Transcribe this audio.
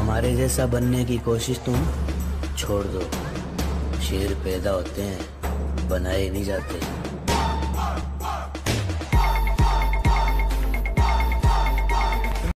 हमारे जैसा बनने की कोशिश तुम छोड़ दो। शेर पैदा होते हैं, बनाए नहीं जाते।